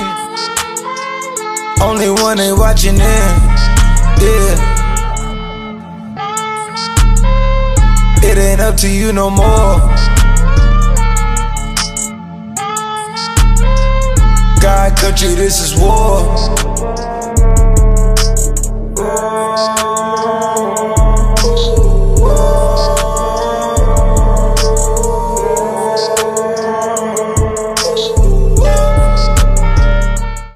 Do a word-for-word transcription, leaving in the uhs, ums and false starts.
Only one they watching in, yeah. It ain't up to you no more. God, country, this is war.